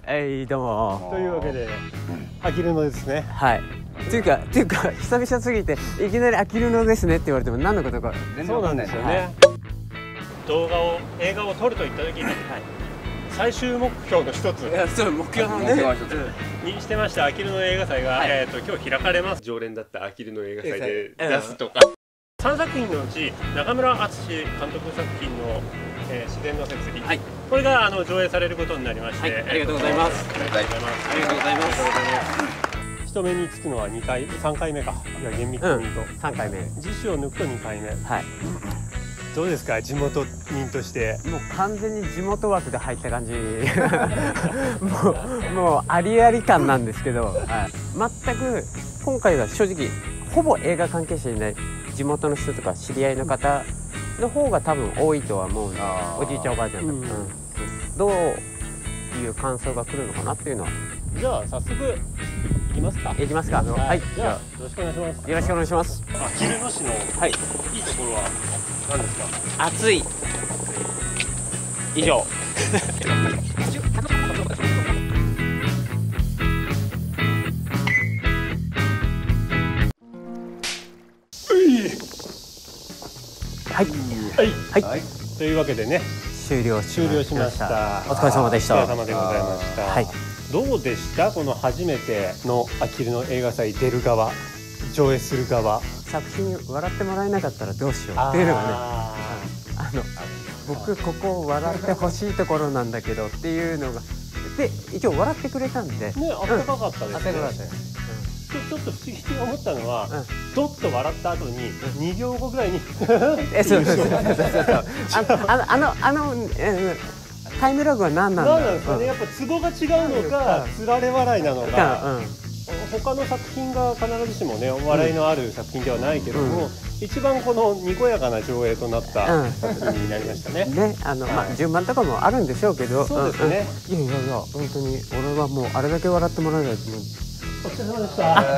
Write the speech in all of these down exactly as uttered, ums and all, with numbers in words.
はいどうも。 というわけであきるのですね。 はいっていうかっていうか久々すぎていきなりあきるのですねって言われても何のことかそうなんですよね、はい、動画を映画を撮るといった時に、はい、最終目標の一ついやそう目標のねにしてましたあきるの映画祭が、はい、えーと今日開かれます。常連だったあきるの映画祭で出すとか、さんさく品のうち中村敦監督作品の、えー、自然の摂理、はい、これがあの上映されることになりまして、はい、 ありがとうございます。 ありがとうございます。 ありがとうございます。 人目につくのはにかい、さんかいめか。いや厳密に言うと、 うん、さんかいめ。 次週を抜くとにかいめ。 はい。 どうですか、地元民として。 もう完全に地元枠で入った感じ。もうもうありあり感なんですけど、はい、全く今回は正直ほぼ映画関係者いない地元の人とか知り合いの方の方が多分多いとは思うんで、おじいちゃんおばあちゃんとか、うんうん、どういう感想が来るのかなっていうのは。 じゃあ早速行きますか。 行きますか。はい。 じゃあよろしくお願いします。 よろしくお願いします。 あきる野市のはいいいところは何ですか。 暑い。以上。はいはいはい。というわけでね。 終了終了しました。 お疲れ様でした。 お疲れ様でございました。はい。どうでしたこの初めてのあきるの映画祭出る側、上映する側。 作品笑ってもらえなかったらどうしようっていうのがね、あの僕ここ笑ってほしいところなんだけどっていうのがで一応笑ってくれたんでね、 あったかかったですね。あったかかったです。ちょっと不思議に思ったのは、ドッと笑った後ににびょうごぐらいにえそうそうそうそうそうあのあのあのタイムラグは何なんだろう。 何なんですかね。やっぱツボが違うのかつられ笑いなのか、他の作品が必ずしもね笑いのある作品ではないけども、一番このにこやかな上映となった作品になりましたね。 ね、あのまあ順番とかもあるんでしょうけど、 そうですね。 いやいやいや本当に俺はもうあれだけ笑ってもらえないと。 お疲れ様でした。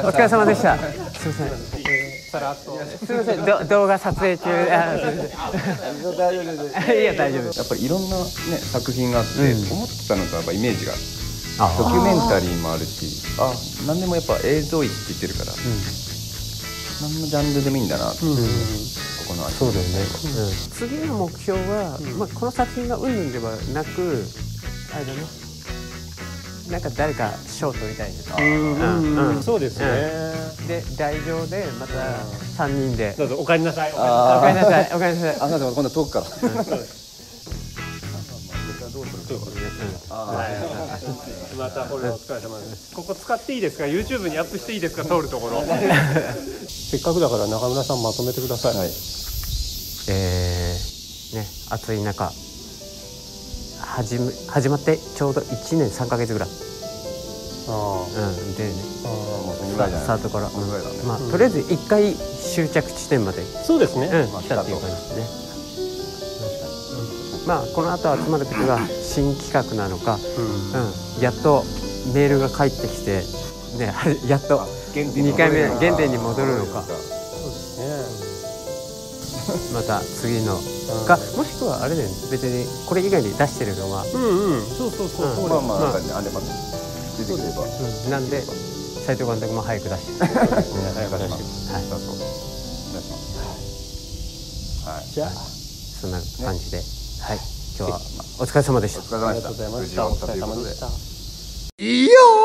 お疲れ様でした。すみません。 さらっと。 すみません。ど動画撮影中。大丈夫です。いや大丈夫です。 やっぱりいろんなね作品があって、思ってたのとやっぱイメージがドキュメンタリーもあるし、あ何でもやっぱ映像一って言ってるから、何のジャンルでもいいんだなって。ここのそうだよね。次の目標はまあこの作品がうんぬんではなくあれだね。なんか誰か賞を取りたいです。 そうですね。 で台上でまた三人で。 どうぞお帰りなさい。お帰りなさい。お帰りなさい。 あ、なんか今度遠くから。 またこれお疲れ様です。ここ使っていいですか。YouTube にアップしていいですか。通るところ。せっかくだから中村さんまとめてください。 えーね暑い中。始め始まってちょうどいちねんさんかげつぐらい。あうんでね。スタートから、まあとりあえず一回終着地点まで。 そうですね。 来たっていう感じですね。まあこの後集まる時は新企画なのか、うんやっとメールが返ってきてねやっとにかいめ原点に戻るのか。そうですね。また次のかもしくはあれだよね別にこれ以外に出してるのはうんうんそうそうそうまあまあなんかねあれば出てくればなんで斉藤監督も早く出して早く出してはいそうそうお願いしますはいじゃあそんな感じではい今日はお疲れ様でした。 ありがとうございました。お疲れ様でした。 いいよ。